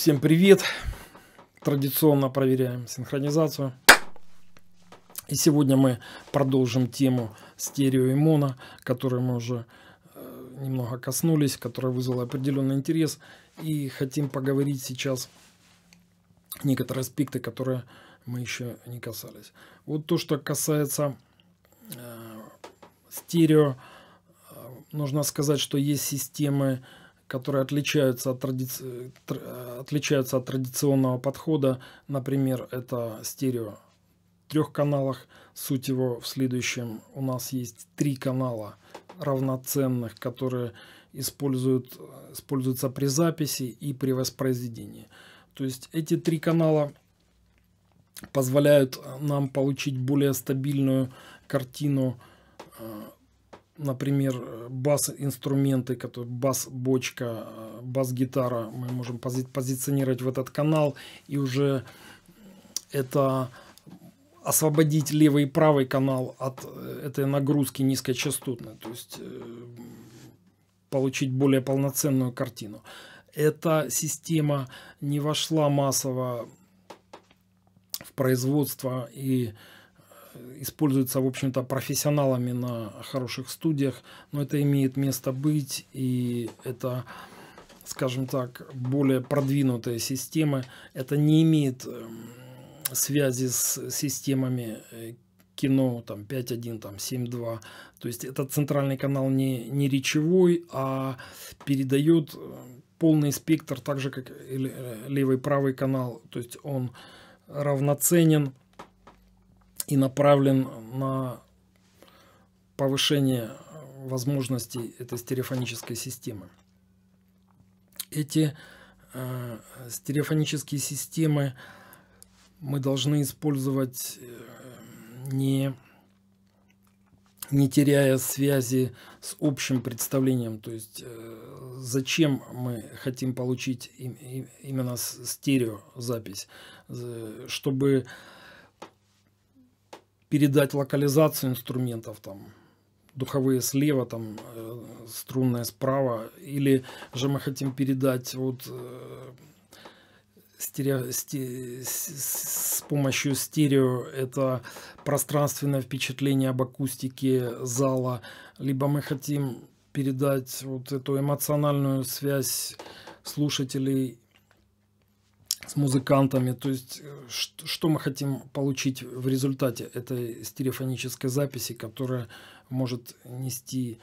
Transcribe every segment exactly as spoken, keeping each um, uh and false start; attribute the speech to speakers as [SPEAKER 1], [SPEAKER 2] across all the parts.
[SPEAKER 1] Всем привет! Традиционно проверяем синхронизацию. И сегодня мы продолжим тему стерео и моно, которой мы уже э, немного коснулись, которая вызвала определенный интерес. И хотим поговорить сейчас некоторые аспекты, которые мы еще не касались. Вот то, что касается э, стерео, э, нужно сказать, что есть системы, которые отличаются от, традици... отличаются от традиционного подхода. Например, это стерео в трех каналах. Суть его в следующем. У нас есть три канала равноценных, которые используют, используются при записи и при воспроизведении. То есть эти три канала позволяют нам получить более стабильную картину. Например, бас-инструменты, которые бас-бочка, бас-гитара, мы можем пози позиционировать в этот канал и уже это освободить левый и правый канал от этой нагрузки низкочастотной, то есть получить более полноценную картину. Эта система не вошла массово в производство и используется, в общем-то, профессионалами на хороших студиях, но это имеет место быть, и это, скажем так, более продвинутые системы. Это не имеет связи с системами кино там пять один, там семь два. То есть этот центральный канал не, не речевой, а передает полный спектр, так же как и левый и правый канал. То есть он равноценен и направлен на повышение возможностей этой стереофонической системы. Эти э, стереофонические системы мы должны использовать э, не, не теряя связи с общим представлением. То есть э, зачем мы хотим получить им, им, именно стереозапись? Чтобы передать локализацию инструментов, там духовые слева, там э, струнные справа, или же мы хотим передать вот э, стерео, сте, с, с помощью стерео это пространственное впечатление об акустике зала, либо мы хотим передать вот эту эмоциональную связь слушателей с музыкантами, то есть что мы хотим получить в результате этой стереофонической записи, которая может нести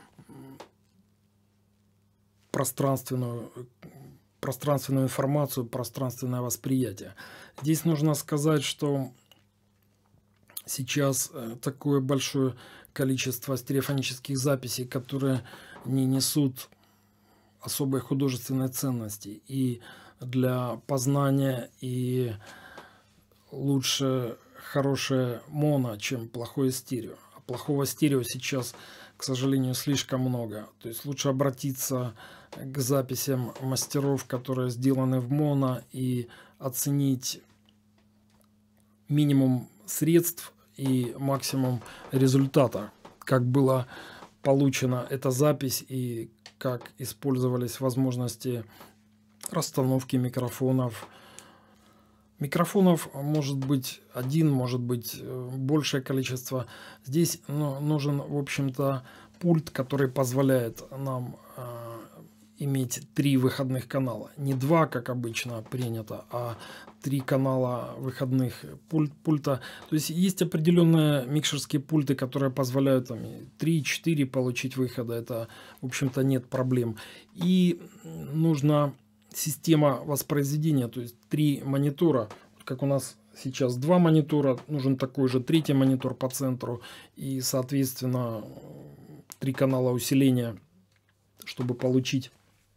[SPEAKER 1] пространственную, пространственную информацию, пространственное восприятие. Здесь нужно сказать, что сейчас такое большое количество стереофонических записей, которые не несут особой художественной ценности, и для познания и лучше хорошее моно, чем плохое стерео. А плохого стерео сейчас, к сожалению, слишком много. То есть лучше обратиться к записям мастеров, которые сделаны в моно, и оценить минимум средств и максимум результата, как была получена эта запись и как использовались возможности расстановки микрофонов. Микрофонов может быть один, может быть большее количество. Здесь ну, нужен, в общем-то, пульт, который позволяет нам э, иметь три выходных канала. Не два, как обычно принято, а три канала выходных пульт, пульта. То есть есть определенные микшерские пульты, которые позволяют три-четыре получить выхода. Это, в общем-то, нет проблем. И нужно система воспроизведения, то есть три монитора, как у нас сейчас два монитора, нужен такой же третий монитор по центру и, соответственно, три канала усиления, чтобы получить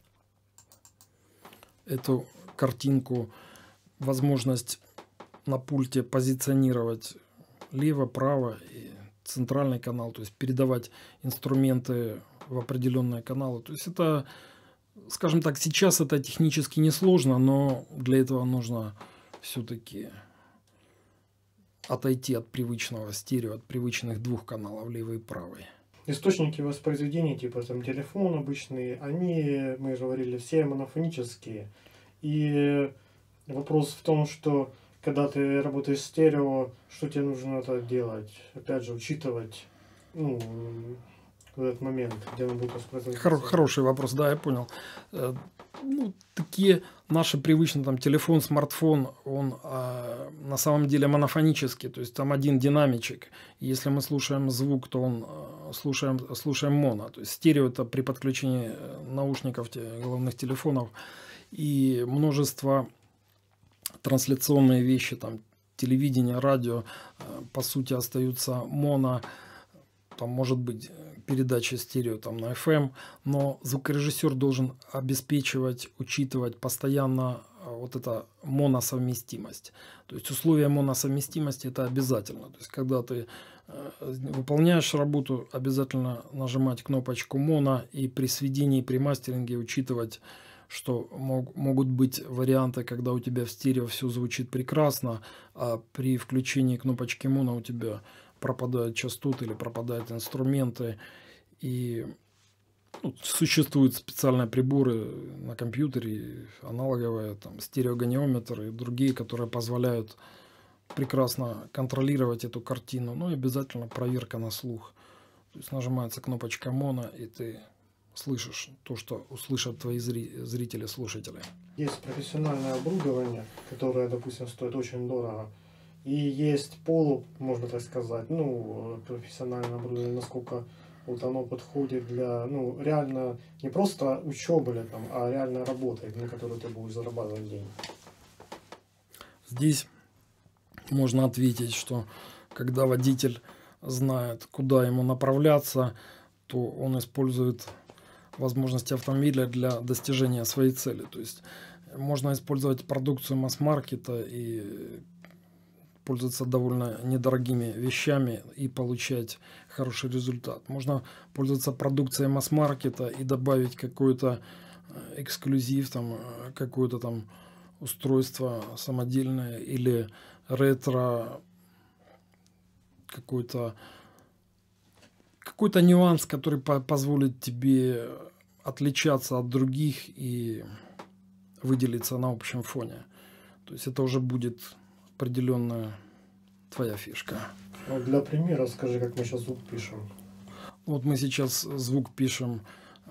[SPEAKER 1] эту картинку, возможность на пульте позиционировать лево, право и центральный канал, то есть передавать инструменты в определенные каналы. То есть это, скажем так, сейчас это технически несложно, но для этого нужно все-таки отойти от привычного стерео, от привычных двух каналов, левый и правый.
[SPEAKER 2] Источники воспроизведения, типа там телефон обычный, они, мы же говорили, все монофонические. И вопрос в том, что когда ты работаешь стерео, что тебе нужно это делать? Опять же, учитывать, ну, в этот момент, где он будет воспроизводиться.
[SPEAKER 1] Хор- хороший вопрос, да, я понял. Э, Ну, такие наши привычные, там, телефон, смартфон, он а, на самом деле монофонический, то есть там один динамичек. Если мы слушаем звук, то он а, слушаем, слушаем моно. То есть стерео — это при подключении наушников, те- головных телефонов, и множество трансляционные вещи, там, телевидение, радио, э, по сути остаются моно. Там может быть передача стерео там на эф эм, но звукорежиссер должен обеспечивать, учитывать постоянно а, вот это моносовместимость. То есть условия моносовместимости — это обязательно. То есть когда ты э, выполняешь работу, обязательно нажимать кнопочку моно, и при сведении, при мастеринге учитывать, что мог, могут быть варианты, когда у тебя в стерео все звучит прекрасно, а при включении кнопочки моно у тебя пропадают частоты или пропадают инструменты. И ну, существуют специальные приборы на компьютере, аналоговые, там, стереогониометр и другие, которые позволяют прекрасно контролировать эту картину. Ну и обязательно проверка на слух. То есть нажимается кнопочка моно, и ты слышишь то, что услышат твои зрители, слушатели.
[SPEAKER 2] Есть профессиональное оборудование, которое, допустим, стоит очень дорого. И есть полу, можно так сказать, ну, профессиональное оборудование, насколько вот оно подходит для, ну, реально не просто учебы или там, а реально работы, на которую ты будешь зарабатывать деньги.
[SPEAKER 1] Здесь можно ответить, что когда водитель знает, куда ему направляться, то он использует возможности автомобиля для достижения своей цели. То есть можно использовать продукцию масс-маркета и пользоваться довольно недорогими вещами и получать хороший результат. Можно пользоваться продукцией масс-маркета и добавить какой-то эксклюзив, там, какое-то там устройство самодельное или ретро, какой-то какой-то нюанс, который по позволит тебе отличаться от других и выделиться на общем фоне. То есть это уже будет определенная твоя фишка.
[SPEAKER 2] Ну, для примера скажи, как мы сейчас звук пишем.
[SPEAKER 1] Вот мы сейчас звук пишем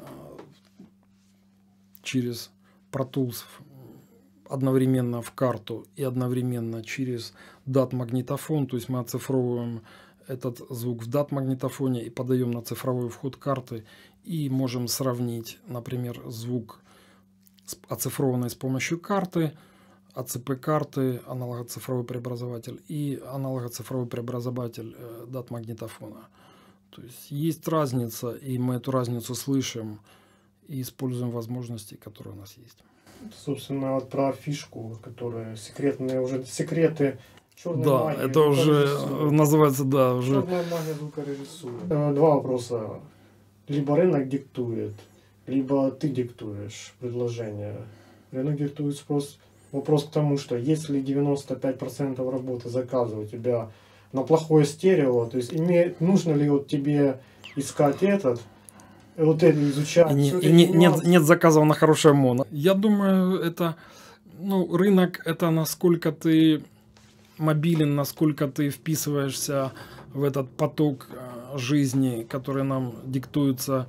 [SPEAKER 1] через Pro Tools одновременно в карту и одновременно через дат-магнитофон. То есть мы оцифровываем этот звук в дат-магнитофоне и подаем на цифровой вход карты. И можем сравнить, например, звук, оцифрованный с помощью карты, а цэ пэ-карты, аналогоцифровой преобразователь, и аналогоцифровой преобразователь э, дат-магнитофона. То есть есть разница, и мы эту разницу слышим и используем возможности, которые у нас есть.
[SPEAKER 2] Собственно, вот про фишку, которые секретные уже секреты черной
[SPEAKER 1] да,
[SPEAKER 2] магии.
[SPEAKER 1] Это уже называется, да, уже.
[SPEAKER 2] Черная магия звукорежиссуры. Два вопроса. Либо рынок диктует, либо ты диктуешь предложение. Рынок диктует спрос. Вопрос к тому, что если девяносто пять процентов работы заказа у тебя на плохое стерео, то есть имеет, нужно ли вот тебе искать этот, вот это изучать?
[SPEAKER 1] И не, и не, нет, нет заказов на хорошее моно. Я думаю, это, ну, рынок — это насколько ты мобилен, насколько ты вписываешься в этот поток жизни, который нам диктуется.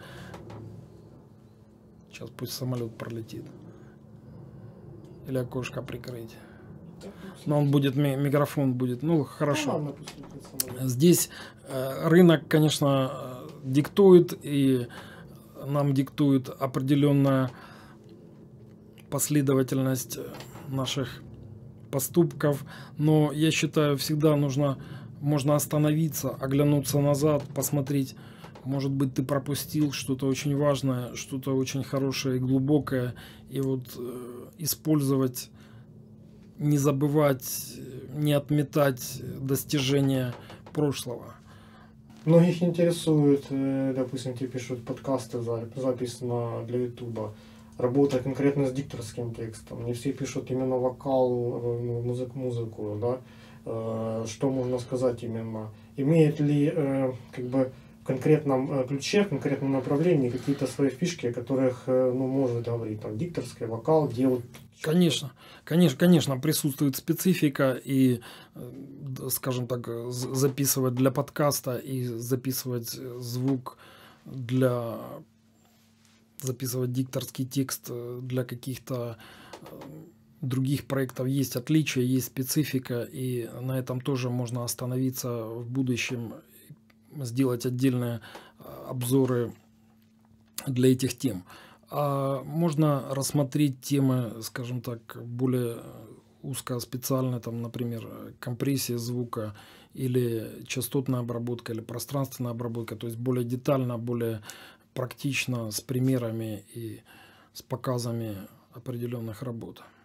[SPEAKER 1] Сейчас пусть самолет пролетит. Или окошко прикрыть. Но он будет, микрофон будет, ну хорошо. Здесь рынок, конечно, диктует, и нам диктует определенная последовательность наших поступков, но я считаю, всегда нужно, можно остановиться, оглянуться назад, посмотреть, может быть, ты пропустил что-то очень важное, что-то очень хорошее и глубокое, и вот э, использовать, не забывать, не отметать достижения прошлого.
[SPEAKER 2] Многих интересует, допустим, тебе пишут подкасты, запись на, для ютуба, работа конкретно с дикторским текстом. Не все пишут именно вокал, музыку, музыку, да. Что можно сказать именно? Имеет ли как бы в конкретном ключе, в конкретном направлении какие-то свои фишки, о которых, ну, может говорить, там, дикторский вокал, где вот
[SPEAKER 1] Конечно, конечно, конечно, присутствует специфика, и, скажем так, записывать для подкаста и записывать звук для записывать дикторский текст для каких-то других проектов есть отличия, есть специфика, и на этом тоже можно остановиться в будущем, сделать отдельные обзоры для этих тем. А можно рассмотреть темы, скажем так, более узкоспециальные, там, например, компрессия звука или частотная обработка, или пространственная обработка, то есть более детально, более практично, с примерами и с показами определенных работ.